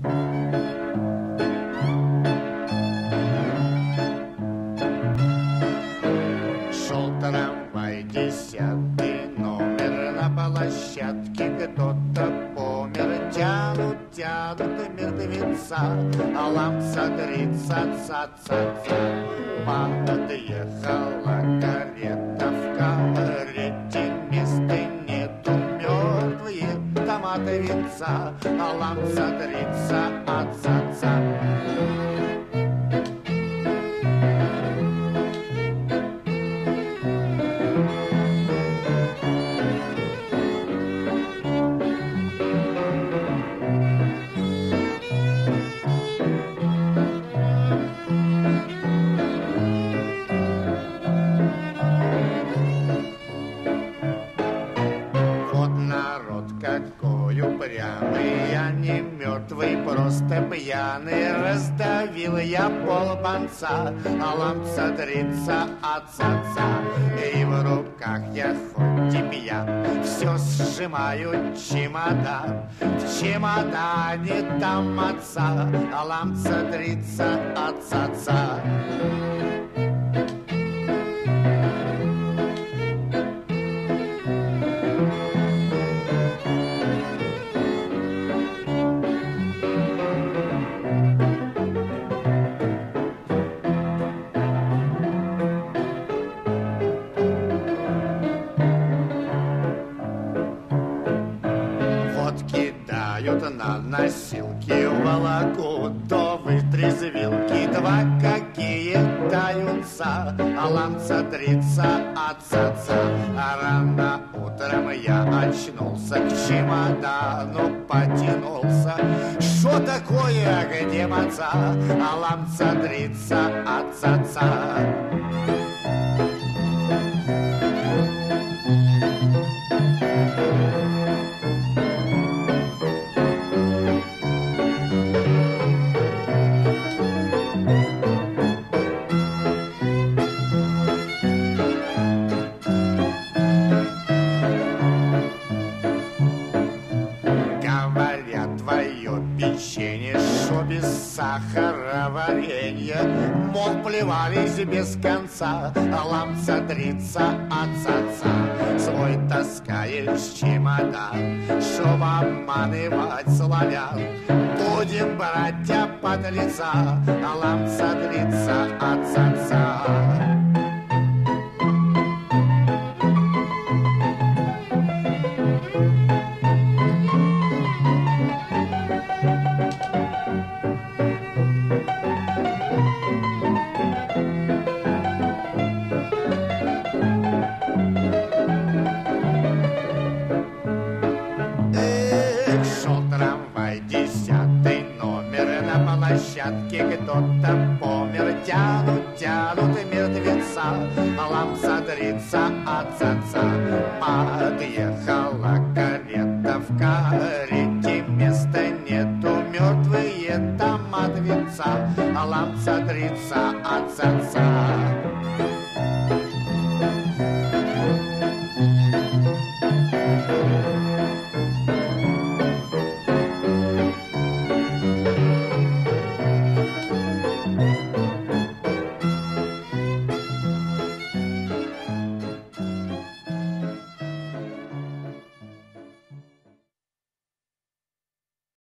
Шел трамвай, 10-й номер, на площадке кто-то помер. Тянут, тянут мертвеца, а ламса дрится, ца-ца-ца. Подъехала карета, в карете места нету, мертвые томаты венца, а ламса дрится, ца-ца-ца. Какой упрямый, я не мертвый, просто пьяный. Раздавил я полбанца, а ламса дрится от отца. И в руках я хоть и пьян, все сжимаю чемодан. В чемодане там отца, а ламса дрится от отца. На носилки волокут до вытрезвилки два какие таются, а ламса дрится от отца. А рано утром я очнулся, к чемодану потянулся. Что такое, где маца? А ламса дрится от отца. Печенье, шо без сахара, варенье, мол, плевались без конца, а ламса дрится от отца. Свой таскаешь чемодан, шо обманывать славян. Будем, братья, под лица, а ламса дрится от отца. Площадке кто-то помер, тянут, тянут мертвеца, а ламса дрится от отца. Подъехала карета, в карете места нету, мертвые там от венца, а ламса дрится от отца.